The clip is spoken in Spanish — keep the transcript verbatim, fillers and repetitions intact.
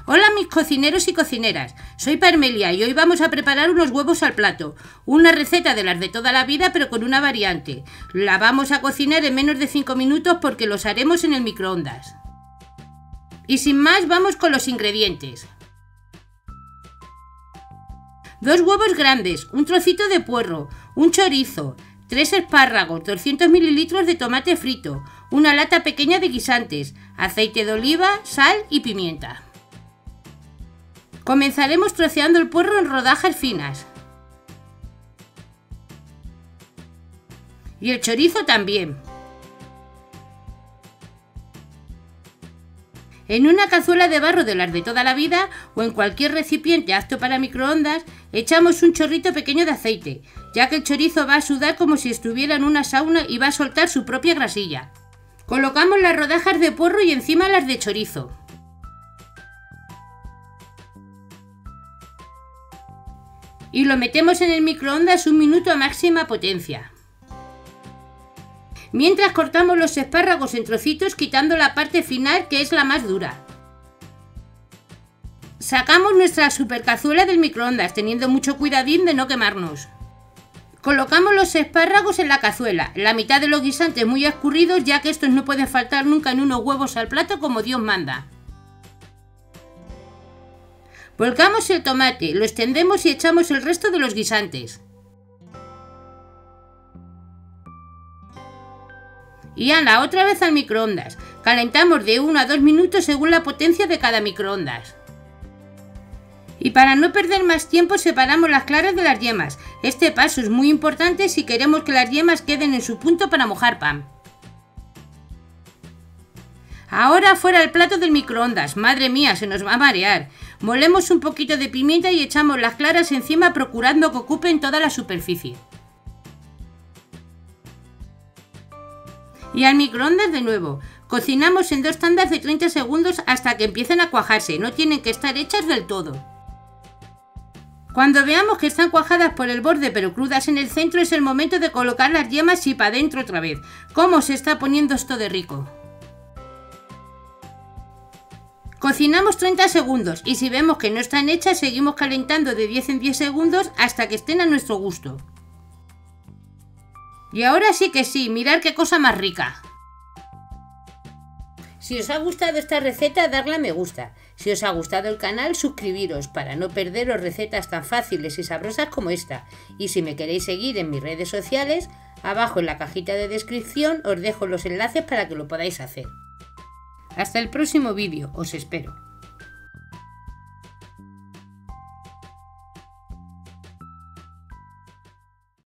Hola mis cocineros y cocineras, soy Parmelia y hoy vamos a preparar unos huevos al plato, una receta de las de toda la vida pero con una variante. La vamos a cocinar en menos de cinco minutos porque los haremos en el microondas. Y sin más vamos con los ingredientes. Dos huevos grandes, un trocito de puerro, un chorizo, tres espárragos, doscientos mililitros de tomate frito, una lata pequeña de guisantes, aceite de oliva, sal y pimienta. Comenzaremos troceando el puerro en rodajas finas. Y el chorizo también. En una cazuela de barro de las de toda la vida o en cualquier recipiente apto para microondas, echamos un chorrito pequeño de aceite, ya que el chorizo va a sudar como si estuviera en una sauna y va a soltar su propia grasilla. Colocamos las rodajas de puerro y encima las de chorizo. Y lo metemos en el microondas un minuto a máxima potencia. Mientras cortamos los espárragos en trocitos quitando la parte final que es la más dura. Sacamos nuestra super cazuela del microondas teniendo mucho cuidadín de no quemarnos. Colocamos los espárragos en la cazuela, la mitad de los guisantes muy escurridos ya que estos no pueden faltar nunca en unos huevos al plato como Dios manda. Volcamos el tomate, lo extendemos y echamos el resto de los guisantes. Y ala, otra vez al microondas. Calentamos de uno a dos minutos según la potencia de cada microondas. Y para no perder más tiempo separamos las claras de las yemas. Este paso es muy importante si queremos que las yemas queden en su punto para mojar pan. Ahora fuera el plato del microondas. Madre mía, se nos va a marear. Molemos un poquito de pimienta y echamos las claras encima procurando que ocupen toda la superficie. Y al microondas de nuevo. Cocinamos en dos tandas de treinta segundos hasta que empiecen a cuajarse. No tienen que estar hechas del todo. Cuando veamos que están cuajadas por el borde pero crudas en el centro es el momento de colocar las yemas y para adentro otra vez. ¿Cómo se está poniendo esto de rico? Cocinamos treinta segundos y si vemos que no están hechas seguimos calentando de diez en diez segundos hasta que estén a nuestro gusto. Y ahora sí que sí, mirad qué cosa más rica. Si os ha gustado esta receta, darle a me gusta. Si os ha gustado el canal, suscribiros para no perderos recetas tan fáciles y sabrosas como esta. Y si me queréis seguir en mis redes sociales, abajo en la cajita de descripción os dejo los enlaces para que lo podáis hacer. Hasta el próximo vídeo, os espero.